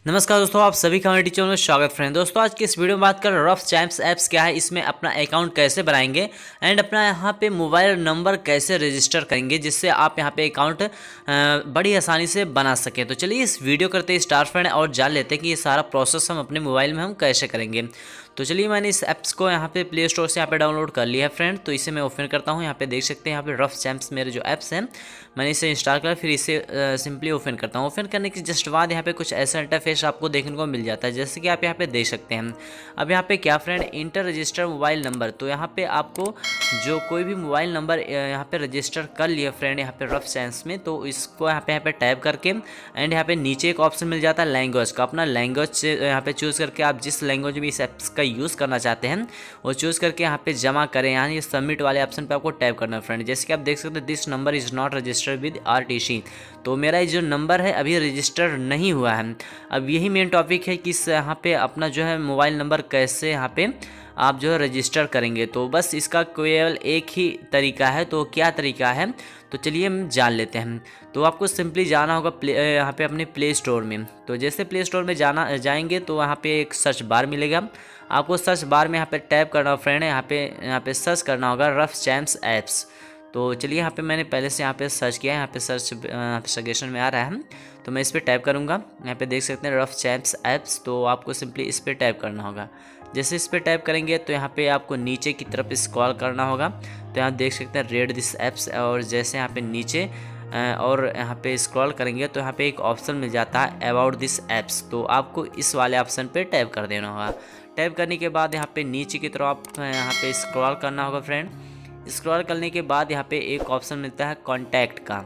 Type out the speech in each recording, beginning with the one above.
नमस्कार दोस्तों, आप सभी का हमारे टीचर में स्वागत फ्रेंड। दोस्तों आज की इस वीडियो में बात कर रफ चैम्प्स ऐप्स क्या है, इसमें अपना अकाउंट कैसे बनाएंगे एंड अपना यहाँ पे मोबाइल नंबर कैसे रजिस्टर करेंगे जिससे आप यहाँ पे अकाउंट बड़ी आसानी से बना सकें। तो चलिए इस वीडियो करते हैं स्टार्ट फ्रेंड और जान लेते हैं कि ये सारा प्रोसेस हम अपने मोबाइल में हम कैसे करेंगे। तो चलिए मैंने इस ऐप्स को यहाँ पे प्ले स्टोर से यहाँ पे डाउनलोड कर लिया है फ्रेंड। तो इसे मैं ओपन करता हूँ। यहाँ पे देख सकते हैं यहाँ पे रफ चैम्प्स मेरे जो ऐप्स हैं मैंने इसे इंस्टॉल किया, फिर इसे सिंपली ओपन करता हूँ। ओपन करने के जस्ट बाद यहाँ पे कुछ ऐसा इंटरफेस आपको देखने को मिल जाता है जैसे कि आप यहाँ पे देख सकते हैं। अब यहाँ पे क्या friend, enter register mobile number. तो यहाँ पे आपको जो कोई भी मोबाइल नंबर यहाँ पे रजिस्टर कर लिया फ्रेंड यहाँ पे रफ चैम्प्स में, तो इसको यहाँ पे टाइप करके एंड यहाँ पे नीचे एक ऑप्शन मिल जाता है लैंग्वेज का। अपना लैंग्वेज से यहाँ पे चूज़ करके आप जिस लैंग्वेज में इस ऐप्स का यूज़ करना चाहते हैं वो चूज़ करके यहाँ पे जमा करें। यहाँ ये सबमिट वाले ऑप्शन पे आपको टाइप करना है फ्रेंड। जैसे कि आप देख सकते हैं this number is not registered with RTC। तो मेरा जो नंबर है अभी रजिस्टर नहीं हुआ है। अब यही मेन टॉपिक है कि यहाँ पे अपना जो है मोबाइल नंबर कैसे यहाँ पे आप जो है रजिस्टर करेंगे। तो बस इसका केवल एक ही तरीका है। तो क्या तरीका है तो चलिए हम जान लेते हैं। तो आपको सिंपली जाना होगा यहाँ पे अपने प्ले स्टोर में। तो जैसे प्ले स्टोर में जाएंगे तो वहाँ पे एक सर्च बार मिलेगा। आपको सर्च बार में यहाँ पे टाइप करना होगा फ्रेंड, यहाँ पे सर्च करना होगा रफ चैम्प्स ऐप्स। तो चलिए यहाँ पे मैंने पहले से यहाँ पे सर्च किया है, यहाँ पे सर्च सजेशन में आ रहा है तो मैं इस पर टाइप करूँगा। यहाँ पे देख सकते हैं रफ चैम्प्स ऐप्स। तो आपको सिंपली इस पर टाइप करना होगा। जैसे इस पर टाइप करेंगे तो यहाँ पे आपको नीचे की तरफ स्क्रॉल करना होगा। तो यहाँ देख सकते हैं रेड दिस ऐप्स, और जैसे यहाँ पे नीचे और यहाँ पे स्क्रॉल करेंगे तो यहाँ पे एक ऑप्शन मिल जाता है अबाउट दिस ऐप्स। तो आपको इस वाले ऑप्शन पे टाइप कर देना होगा। टाइप करने के बाद यहाँ पे नीचे की तरफ आप यहाँ पे स्क्रॉल करना होगा फ्रेंड। स्क्रॉल करने के बाद यहाँ पे एक ऑप्शन मिलता है कॉन्टैक्ट का।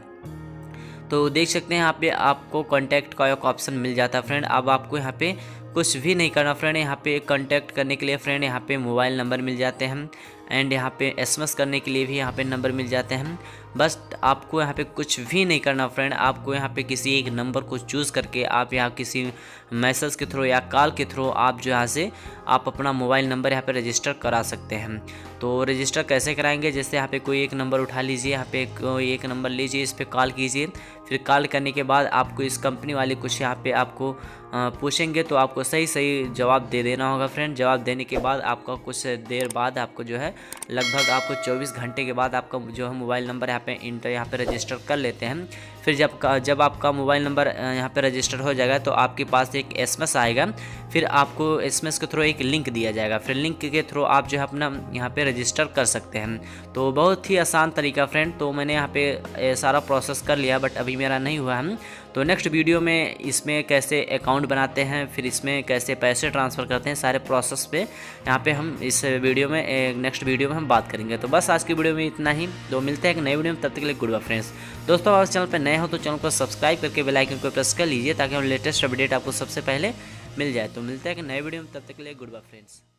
तो देख सकते हैं यहाँ पे आपको कॉन्टैक्ट का एक ऑप्शन मिल जाता है फ्रेंड। अब आपको यहाँ पे कुछ भी नहीं करना फ्रेंड। यहाँ पे कॉन्टैक्ट करने के लिए फ्रेंड यहाँ पे मोबाइल नंबर मिल जाते हैं एंड यहाँ पे SMS करने के लिए भी यहाँ पे नंबर मिल जाते हैं। बस आपको यहाँ पे कुछ भी नहीं करना फ्रेंड। आपको यहाँ पे किसी एक नंबर को चूज़ करके आप यहाँ किसी मैसेज के थ्रू या कॉल के थ्रू आप जो यहाँ से आप अपना मोबाइल नंबर यहाँ पे रजिस्टर करा सकते हैं। तो रजिस्टर कैसे कराएंगे, जैसे यहाँ पे कोई एक नंबर उठा लीजिए, यहाँ पे कोई एक नंबर लीजिए, इस पर कॉल कीजिए। फिर कॉल करने के बाद आपको इस कंपनी वाले कुछ यहाँ पे आपको पूछेंगे तो आपको सही जवाब दे देना होगा फ्रेंड। जवाब देने के बाद आपका कुछ देर बाद आपको जो है लगभग आपको 24 घंटे के बाद आपका जो है मोबाइल नंबर यहाँ पे रजिस्टर कर लेते हैं। फिर जब आपका मोबाइल नंबर यहाँ पे रजिस्टर हो जाएगा तो आपके पास एक SMS आएगा। फिर आपको SMS के थ्रू एक लिंक दिया जाएगा। फिर लिंक के थ्रू आप जो है अपना यहाँ पे रजिस्टर कर सकते हैं। तो बहुत ही आसान तरीका फ्रेंड। तो मैंने यहाँ पे सारा प्रोसेस कर लिया बट अभी मेरा नहीं हुआ है। तो नेक्स्ट वीडियो में इसमें कैसे अकाउंट बनाते हैं, फिर इसमें कैसे पैसे ट्रांसफ़र करते हैं, सारे प्रोसेस पे यहाँ पे हम इस वीडियो में नेक्स्ट वीडियो में हम बात करेंगे। तो बस आज की वीडियो में इतना ही। तो मिलते हैं एक नई वीडियो में, तब तक के लिए गुड बाय फ्रेंड्स। दोस्तों आप चैनल पर नए हो तो चैनल को सब्सक्राइब करके बेल आइकन को प्रेस कर लीजिए ताकि हम लेटेस्ट अपडेट आपको सबसे पहले मिल जाए। तो मिलते हैं एक नए वीडियो में, तब तक के लिए गुड बाय फ्रेंड्स।